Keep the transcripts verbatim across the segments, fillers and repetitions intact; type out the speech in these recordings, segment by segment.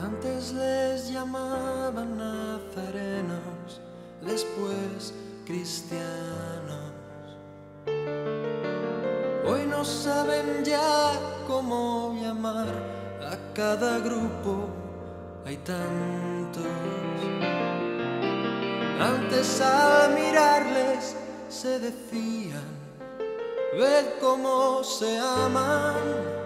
Antes les llamaban nazarenos, después cristianos. Hoy no saben ya cómo llamar a cada grupo, hay tantos. Antes al mirarles se decían, ved cómo se aman.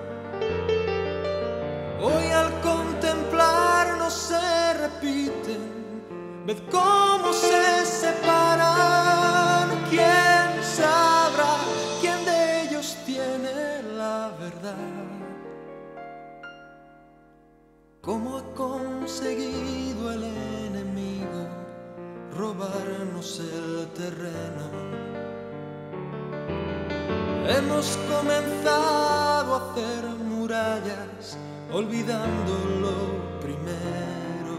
Hoy al contemplarnos se repiten, ved cómo se separan. ¿Quién sabrá quién de ellos tiene la verdad? ¿Cómo ha conseguido el enemigo robarnos el terreno? Hemos comenzado a hacer murallas olvidando lo primero,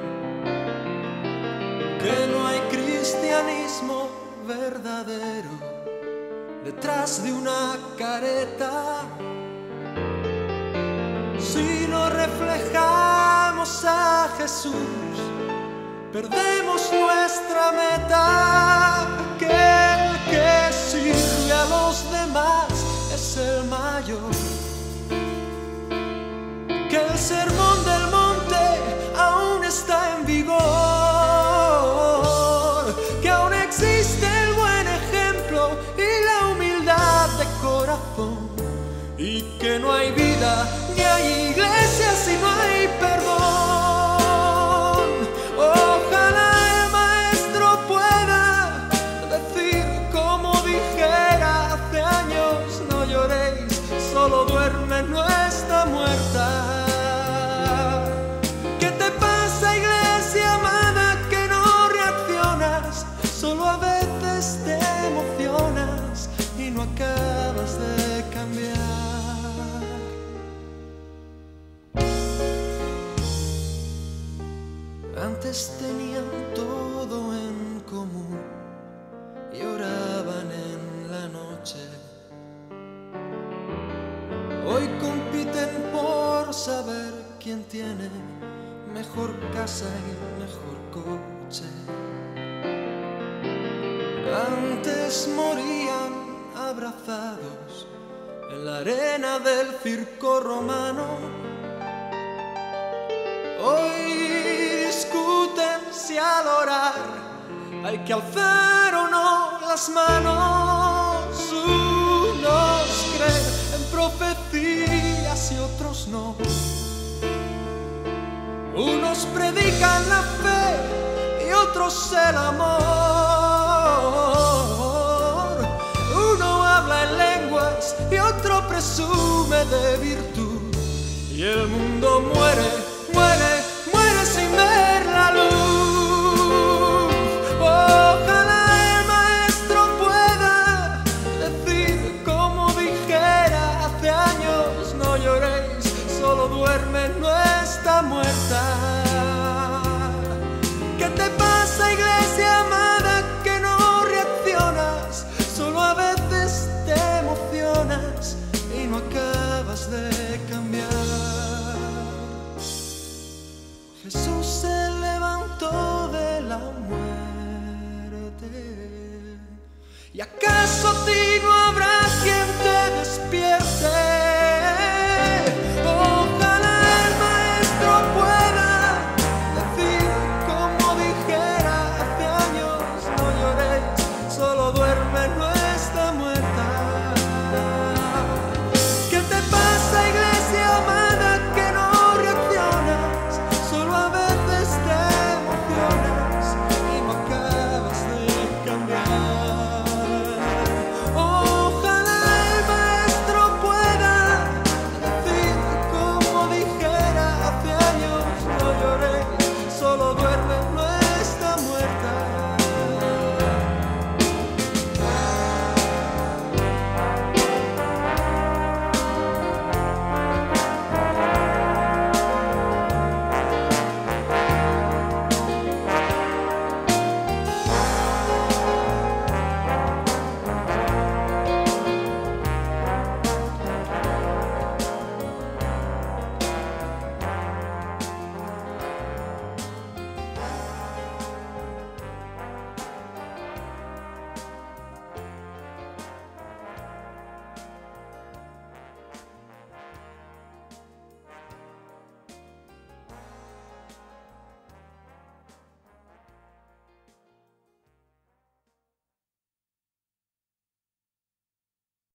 que no hay cristianismo verdadero detrás de una careta. Si no reflejamos a Jesús, perdemos nuestra meta. Que el que sirve a los demás es el mayor. Que el sermón del monte aún está en vigor, que aún existe el buen ejemplo y la humildad de corazón, y que no hay vida ni hay iglesia si no hay perdón. Ojalá el maestro pueda decir como dijera hace años: no lloréis, solo duerme, no está muerta. No acabas de cambiar. Antes tenían todo en común y oraban en la noche. Hoy compiten por saber quién tiene mejor casa y mejor coche. Antes morían abrazados en la arena del circo romano. Hoy discuten si al orar hay que alzar o no las manos. Unos creen en profecías y otros no. Unos predican la fe y otros el amor. En lenguas y otro presume de virtud, y el mundo muere, muere, muere sin ver la luz. Ojalá el maestro pueda decir como dijera hace años: no lloréis, solo duerme, no está muerta. ¿Qué te pasa, iglesia amada, que no reaccionas? Solo a veces te emocionas y no acabas de cambiar. Jesús se levantó de la muerte, ¿y acaso a ti no habrá quien te despierte?